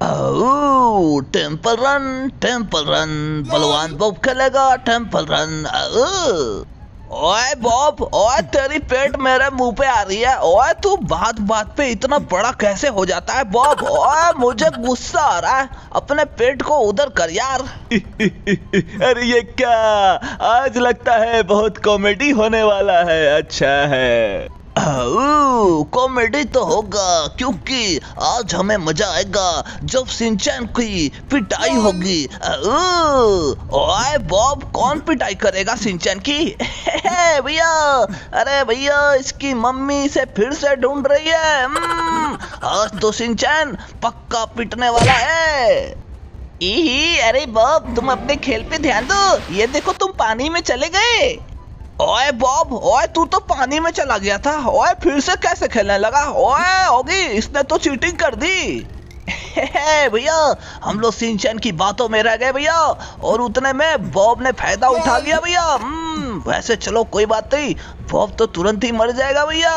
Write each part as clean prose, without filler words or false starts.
Temple run बलवान Bob खेलेगा temple run. ओए बॉब, ओए तेरी पेट मेरे मुंह पे आ रही है। ओए तू बात बात पे इतना बड़ा कैसे हो जाता है बॉब? ओए मुझे गुस्सा आ रहा है, अपने पेट को उधर कर यार। अरे ये क्या, आज लगता है बहुत कॉमेडी होने वाला है। अच्छा है, कॉमेडी तो होगा क्योंकि आज हमें मजा आएगा जब शिनचैन की पिटाई होगी। ओए बॉब, कौन पिटाई करेगा शिनचैन की? भैया, अरे भैया इसकी मम्मी से फिर से ढूंढ रही है। आज तो शिनचैन पक्का पिटने वाला है। अरे बॉब, तुम अपने खेल पे ध्यान दो। ये देखो तुम पानी में चले गए। ओए बॉब, ओए तू तो पानी में चला गया था। ओए फिर से कैसे खेलने लगा? ओए होगी, इसने तो चीटिंग कर दी। भैया हम लोग शिनचैन की बातों में रह गए भैया, और उतने में बॉब ने फायदा उठा लिया भैया। वैसे चलो कोई बात नहीं, बॉब तो तुरंत ही मर जाएगा भैया।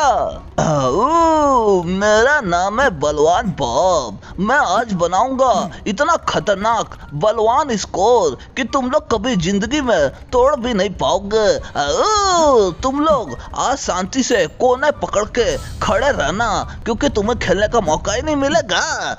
मेरा नाम है बलवान बॉब। मैं आज बनाऊंगा इतना खतरनाक बलवान स्कोर कि तुम लोग कभी जिंदगी में तोड़ भी नहीं पाओगे। तुम लोग आज शांति से कोने पकड़ के खड़े रहना, क्योंकि तुम्हें खेलने का मौका ही नहीं मिलेगा।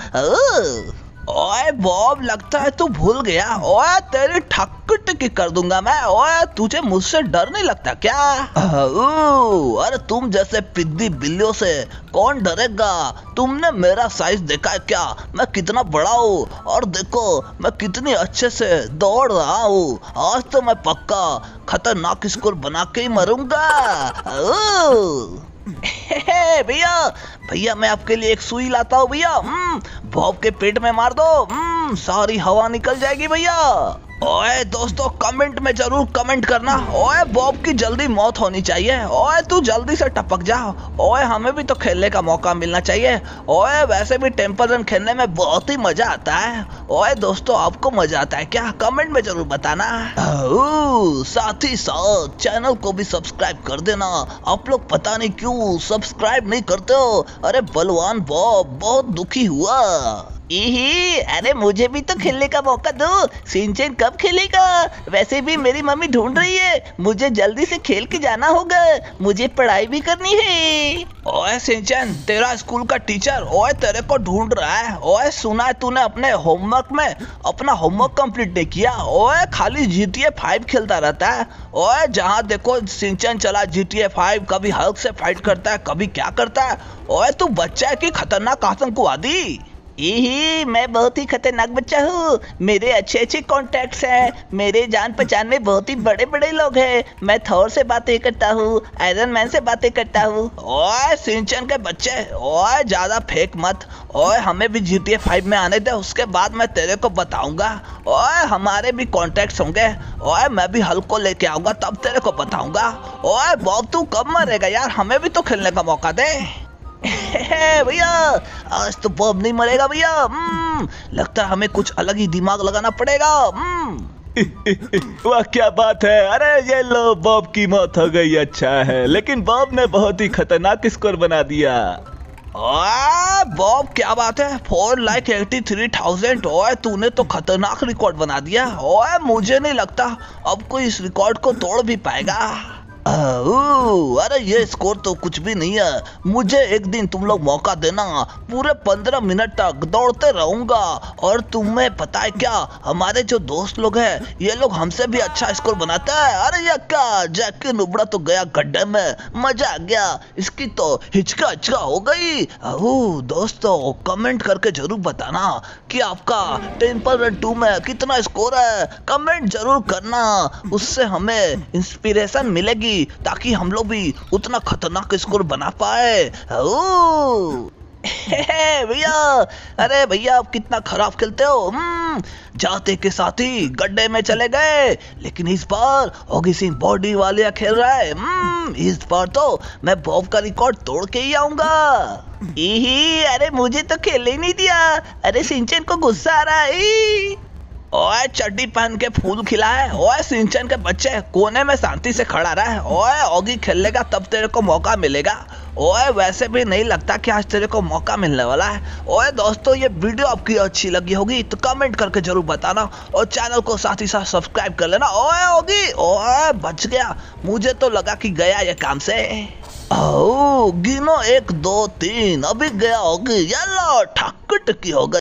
ओए बॉब, लगता है तू भूल गया। ओए तेरी ठक्कर टिक्की कर दूंगा मैं। ओए तुझे मुझसे डर नहीं लगता क्या? अरे तुम जैसे पिद्दी बिल्लियों से कौन डरेगा? तुमने मेरा साइज देखा है क्या? मैं कितना बड़ा हूँ, और देखो मैं कितनी अच्छे से दौड़ रहा हूँ। आज तो मैं पक्का खतरनाक स्कोर बना के ही मरूंगा। भैया भैया मैं आपके लिए एक सुई लाता हूँ भैया। बॉब के पेट में मार दो, सारी हवा निकल जाएगी भैया। ओए दोस्तों, कमेंट में जरूर कमेंट करना। ओए बॉब की जल्दी मौत होनी चाहिए। ओए तू जल्दी से टपक जा। ओए हमें भी तो खेलने का मौका मिलना चाहिए। ओए वैसे भी टेम्पल रन खेलने में बहुत ही मजा आता है। ओए दोस्तों, आपको मजा आता है क्या? कमेंट में जरूर बताना। साथ ही साथ चैनल को भी सब्सक्राइब कर देना। आप लोग पता नहीं क्यों सब्सक्राइब नहीं करते हो। अरे बलवान बॉब बहुत दुखी हुआ। अरे मुझे भी तो खेलने का मौका दो। शिनचैन कब खेलेगा? वैसे भी मेरी मम्मी ढूंढ रही है, मुझे जल्दी से खेल के जाना होगा। मुझे पढ़ाई भी करनी है। ओए शिनचैन, तेरा स्कूल का टीचर ओए तेरे को ढूंढ रहा है। ओए सुना है तूने अपने होमवर्क में अपना होमवर्क कंप्लीट नहीं किया। ओए खाली GTA 5 खेलता रहता है। ओए जहाँ देखो शिनचैन चला GTA 5, कभी हल्क से फाइट करता है, कभी क्या करता है। ओए तू बच्चा है कि खतरनाक आतंकवादी? मैं बहुत ही खतरनाक बच्चा हूँ। मेरे अच्छे अच्छे कॉन्टैक्ट्स हैं। मेरे जान पहचान में बहुत ही बड़े बड़े लोग हैं। मैं थॉर से बातें करता हूँ, आयरन मैन से बातें करता हूँ। ओए शिनचैन के बच्चे, ओए ज्यादा फेंक मत। ओए हमें भी GTA 5 में आने दे, उसके बाद मैं तेरे को बताऊंगा। ओए हमारे भी कॉन्टैक्ट्स होंगे। ओए मैं भी हल्क को लेके आऊंगा, तब तेरे को बताऊंगा। ओए बॉब तू कब मरेगा यार? हमें भी तो खेलने का मौका दे। भैया आज तो बॉब नहीं मरेगा भैया। लगता है हमें कुछ अलग ही दिमाग लगाना पड़ेगा। वाह क्या बात है। अरे ये लो, बॉब की मौत हो गई। अच्छा है, लेकिन बॉब ने बहुत ही खतरनाक स्कोर बना दिया। बॉब क्या बात है, 4,83,000। ओए तूने तो खतरनाक रिकॉर्ड बना दिया। ओए मुझे नहीं लगता अब कोई इस रिकॉर्ड को तोड़ भी पाएगा। अरे ये स्कोर तो कुछ भी नहीं है। मुझे एक दिन तुम लोग मौका देना, पूरे 15 मिनट तक दौड़ते रहूंगा। और तुम्हें पता है क्या, हमारे जो दोस्त लोग हैं ये लोग हमसे भी अच्छा स्कोर बनाते हैं। अरे ये क्या, जैकी नुबड़ा तो गया गड्ढे में, मजा आ गया। इसकी तो हिचका हिचका हो गई। दोस्तों कमेंट करके जरूर बताना कि आपका टेम्पल रन 2 में कितना स्कोर है। कमेंट जरूर करना, उससे हमें इंस्पिरेशन मिलेगी ताकि हम लोग भी उतना खतरनाक स्कोर बना पाए। भैया, अरे भैया आप कितना खराब खेलते हो। जाते के साथ ही गड्ढे में चले गए। लेकिन इस बार ऑगी सिंह बॉडी वाले खेल रहा है। इस बार तो मैं बॉब का रिकॉर्ड तोड़ के ही आऊंगा। अरे मुझे तो खेलने ही नहीं दिया। अरे शिनचैन को गुस्सा आ रहा है। ओए चड्डी पहन के फूल खिला है। ओए शिनचैन के बच्चे कोने में शांति से खड़ा रहा है। ओए ऑगी खेलेगा तब तेरे को मौका मिलेगा। ओए वैसे भी नहीं लगता कि आज तेरे को मौका मिलने वाला है। ओए दोस्तों, ये वीडियो आपकी अच्छी लगी होगी तो कमेंट करके जरूर बताना और चैनल को साथ ही साथ सब्सक्राइब कर लेना। ओए होगी, ओए बच गया, मुझे तो लगा कि गया ये काम से। गिनो 1 2 3, अभी गया होगी। चलो ठक्की हो गई।